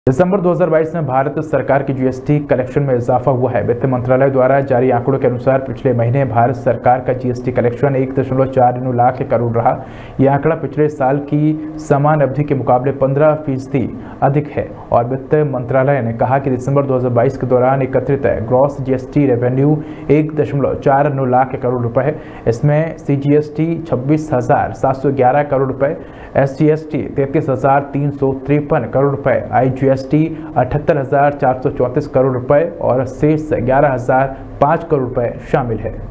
दिसंबर 2022 में भारत सरकार की जीएसटी कलेक्शन में इजाफा हुआ है। वित्त मंत्रालय द्वारा जारी आंकड़ों के अनुसार पिछले महीने भारत सरकार का जीएसटी कलेक्शन 1.49 लाख करोड़ रहा। यह आंकड़ा पिछले साल की समान अवधि के मुकाबले 15% अधिक है और वित्त मंत्रालय ने कहा कि दिसंबर 2022 के दौरान एकत्रित gross GST revenue 1.49 lakh crore रुपए है। इसमें सीजीएसटी 26,711 करोड़ रुपए, एसजीएसटी 33,353 करोड़ रुपए, आईजीएसटी 78,434 करोड़ रुपए और शेष 11,005 करोड़ रुपए शामिल है।